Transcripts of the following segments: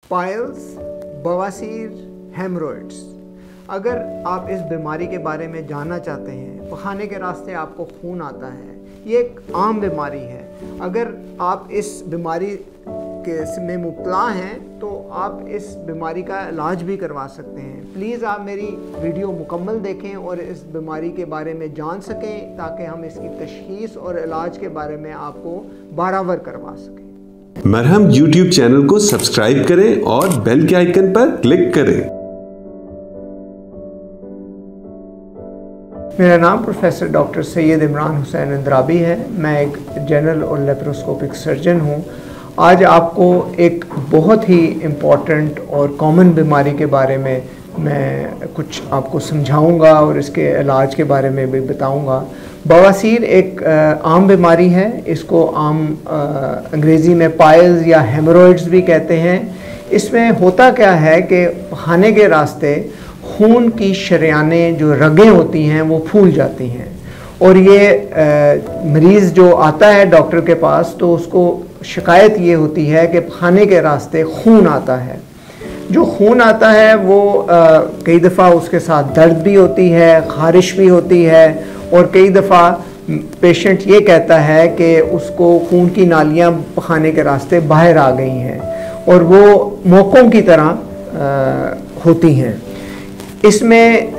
Piles, बवासीर, haemorrhoids. अगर आप इस बीमारी के बारे में जानना चाहते हैं, पखाने के रास्ते आपको खून आता है, ये एक आम बीमारी है। अगर आप इस बीमारी में मुब्तला हैं तो आप इस बीमारी का इलाज भी करवा सकते हैं। प्लीज़ आप मेरी वीडियो मुकम्मल देखें और इस बीमारी के बारे में जान सकें, ताकि हम इसकी तशख़ीस और इलाज के बारे में आपको बारावर करवा सकें। मरहम YouTube चैनल को सब्सक्राइब करें और बेल के आइकन पर क्लिक करें। मेरा नाम प्रोफेसर डॉक्टर सैयद इमरान हुसैन अंद्राबी है। मैं एक जनरल और लेप्रोस्कोपिक सर्जन हूँ। आज आपको एक बहुत ही इम्पॉर्टेंट और कॉमन बीमारी के बारे में मैं कुछ आपको समझाऊंगा और इसके इलाज के बारे में भी बताऊंगा। बवासीर एक आम बीमारी है। इसको आम अंग्रेज़ी में पाइल्स या हेमरोइड्स भी कहते हैं। इसमें होता क्या है कि पखाने के रास्ते खून की शरियानें, जो रगें होती हैं, वो फूल जाती हैं और ये मरीज़ जो आता है डॉक्टर के पास तो उसको शिकायत ये होती है कि पखाने के रास्ते खून आता है। जो खून आता है वो कई दफ़ा उसके साथ दर्द भी होती है, ख़ारिश भी होती है और कई दफ़ा पेशेंट ये कहता है कि उसको खून की नालियाँ पखाने के रास्ते बाहर आ गई हैं और वो मोकों की तरह होती हैं। इसमें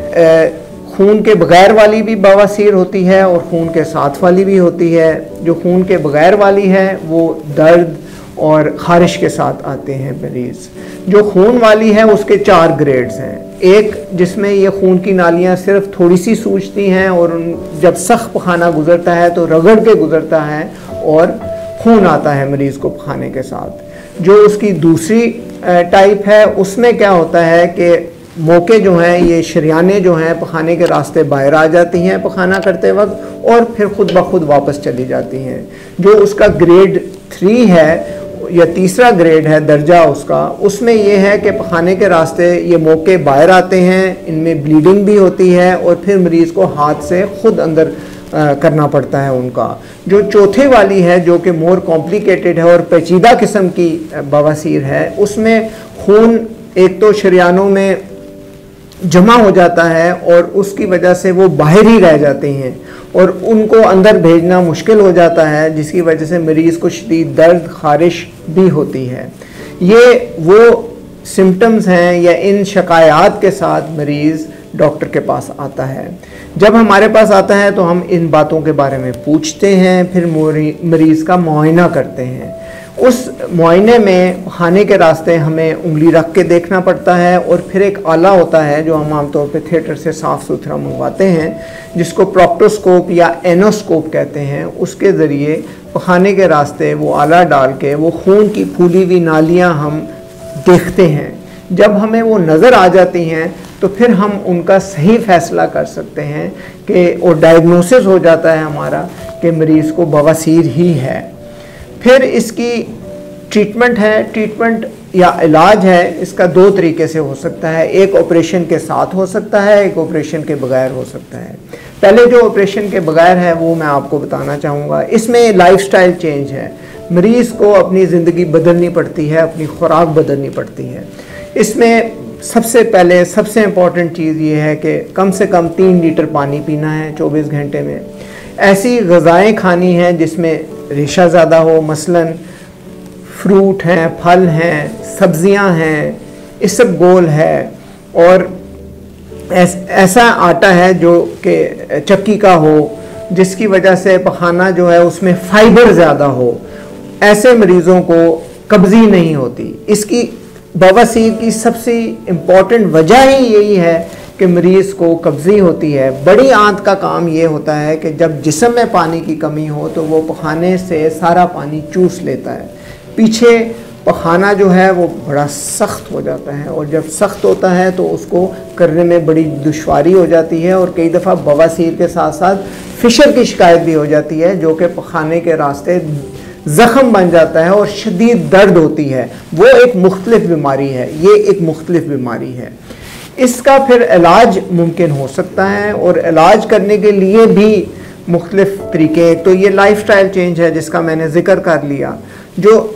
खून के बग़ैर वाली भी बवासीर होती है और खून के साथ वाली भी होती है। जो खून के बग़ैर वाली है वो दर्द और ख़ारिश के साथ आते हैं मरीज़। जो खून वाली है उसके 4 ग्रेड्स हैं। एक जिसमें ये खून की नालियाँ सिर्फ थोड़ी सी सूजती हैं और जब सख्त पखाना गुज़रता है तो रगड़ के गुज़रता है और खून आता है मरीज़ को पखाने के साथ। जो उसकी दूसरी टाइप है उसमें क्या होता है कि मौके जो हैं, ये शरियानें जो हैं पखाने के रास्ते बाहर आ जाती हैं पखाना करते वक्त और फिर खुद ब खुद वापस चली जाती हैं। जो उसका ग्रेड 3 है या तीसरा ग्रेड है दर्जा उसका, उसमें ये है कि पखाने के रास्ते ये मौके बाहर आते हैं, इनमें ब्लीडिंग भी होती है और फिर मरीज़ को हाथ से खुद अंदर करना पड़ता है उनका। जो चौथे वाली है जो कि मोर कॉम्प्लिकेटेड है और पेचीदा किस्म की बवासीर है, उसमें खून एक तो शरियानों में जमा हो जाता है और उसकी वजह से वो बाहर ही रह जाते हैं और उनको अंदर भेजना मुश्किल हो जाता है, जिसकी वजह से मरीज़ को शदीद दर्द, ख़ारिश भी होती है। ये वो सिम्टम्स हैं या इन शिकायत के साथ मरीज़ डॉक्टर के पास आता है। जब हमारे पास आता है तो हम इन बातों के बारे में पूछते हैं, फिर मरीज़ का मुआयना करते हैं। उस मुआयने में पखाने के रास्ते हमें उंगली रख के देखना पड़ता है और फिर एक आला होता है जो हम आमतौर पे थिएटर से साफ़ सुथरा मंगवाते हैं, जिसको प्रोक्टोस्कोप या एनोस्कोप कहते हैं। उसके ज़रिए पखाने के रास्ते वो आला डाल के वो खून की फूली हुई नालियाँ हम देखते हैं। जब हमें वो नज़र आ जाती हैं तो फिर हम उनका सही फ़ैसला कर सकते हैं कि और डायग्नोसिस हो जाता है हमारा कि मरीज़ को बवासीर ही है। फिर इसकी ट्रीटमेंट है। ट्रीटमेंट या इलाज है, इसका 2 तरीके से हो सकता है। एक ऑपरेशन के साथ हो सकता है, एक ऑपरेशन के बगैर हो सकता है। पहले जो ऑपरेशन के बगैर है वो मैं आपको बताना चाहूँगा। इसमें लाइफस्टाइल चेंज है। मरीज़ को अपनी ज़िंदगी बदलनी पड़ती है, अपनी खुराक बदलनी पड़ती है। इसमें सबसे पहले सबसे इम्पॉर्टेंट चीज़ ये है कि कम से कम 3 लीटर पानी पीना है 24 घंटे में। ऐसी ग़िज़ाएँ खानी हैं जिसमें रेशा ज़्यादा हो, मसलन फ्रूट हैं, फल हैं, सब्ज़ियां हैं, इसबगोल है और ऐसा आटा है जो कि चक्की का हो, जिसकी वजह से पखाना जो है उसमें फाइबर ज़्यादा हो। ऐसे मरीज़ों को कब्ज़ी नहीं होती। इसकी बवासीर की सबसे इम्पॉर्टेंट वजह ही यही है कि मरीज़ को कब्ज़ी होती है। बड़ी आंत का काम ये होता है कि जब जिस्म में पानी की कमी हो तो वो पखाने से सारा पानी चूस लेता है। पीछे पखाना जो है वो बड़ा सख्त हो जाता है और जब सख्त होता है तो उसको करने में बड़ी दुश्वारी हो जाती है और कई दफ़ा बवासीर के साथ साथ फिशर की शिकायत भी हो जाती है, जो कि पखाने के रास्ते ज़ख़म बन जाता है और शदीद दर्द होती है। वो एक मुख्तलिफ बीमारी है, ये एक मुख्तलिफ बीमारी है। इसका फिर इलाज मुमकिन हो सकता है और इलाज करने के लिए भी मुख्तलिफ तरीके। तो ये लाइफस्टाइल चेंज है जिसका मैंने ज़िक्र कर लिया। जो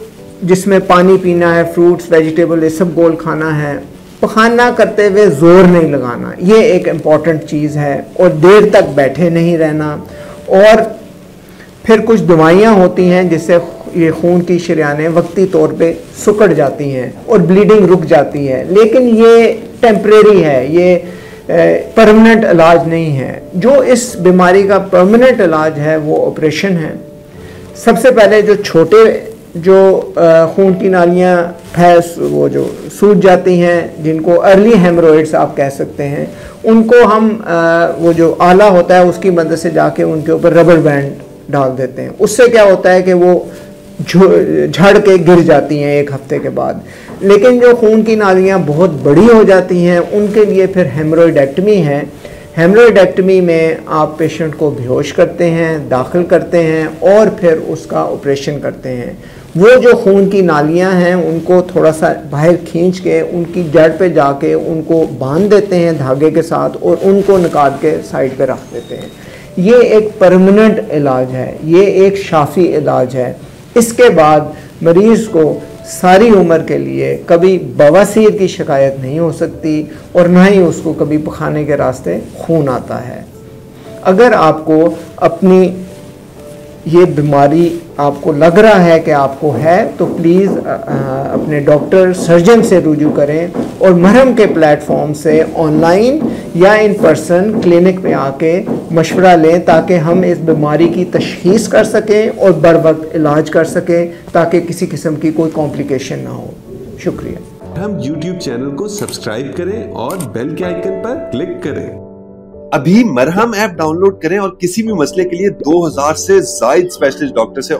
जिसमें पानी पीना है, फ्रूट्स वेजिटेबल ये सब गोल खाना है। पखाना करते हुए ज़ोर नहीं लगाना, ये एक इम्पॉर्टेंट चीज़ है। और देर तक बैठे नहीं रहना। और फिर कुछ दवाइयाँ होती हैं जिससे ये खून की शरियानें वक्ती तौर पे सिकुड़ जाती हैं और ब्लीडिंग रुक जाती है, लेकिन ये टेम्परेरी है, ये परमानेंट इलाज नहीं है। जो इस बीमारी का परमानेंट इलाज है वो ऑपरेशन है। सबसे पहले जो छोटे जो खून की नालियाँ है वो जो सूज जाती हैं, जिनको अर्ली हेमरोइड्स आप कह सकते हैं, उनको हम वो जो आला होता है उसकी मदद से जाके उनके ऊपर रबर बैंड डाल देते हैं। उससे क्या होता है कि वो झड़ के गिर जाती हैं 1 हफ्ते के बाद। लेकिन जो खून की नालियाँ बहुत बड़ी हो जाती हैं उनके लिए फिर हेमरोइडेक्टमी है। हेमरोइडेक्टमी में आप पेशेंट को बेहोश करते हैं, दाखिल करते हैं और फिर उसका ऑपरेशन करते हैं। वो जो खून की नालियाँ हैं उनको थोड़ा सा बाहर खींच के उनकी जड़ पे जाके उनको बांध देते हैं धागे के साथ और उनको निकाल के साइड पे रख देते हैं। ये एक परमानेंट इलाज है, ये एक शाफी इलाज है। इसके बाद मरीज़ को सारी उम्र के लिए कभी बवासीर की शिकायत नहीं हो सकती और ना ही उसको कभी पखाने के रास्ते खून आता है। अगर आपको अपनी ये बीमारी आपको लग रहा है कि आपको है तो प्लीज़ अपने डॉक्टर सर्जन से रुजू करें और मरहम के प्लेटफॉर्म से ऑनलाइन या इन पर्सन क्लिनिक में आके मशवरा लें ताकि हम इस बीमारी की तशख़ीस कर सकें और बर वक्त इलाज कर सकें ताकि किसी किस्म की कोई कॉम्प्लिकेशन ना हो। शुक्रिया। हम YouTube चैनल को सब्सक्राइब करें और बेल के आइकन पर क्लिक करें। अभी मरहम ऐप डाउनलोड करें और किसी भी मसले के लिए 2000 से ज्यादा स्पेशलिस्ट डॉक्टर से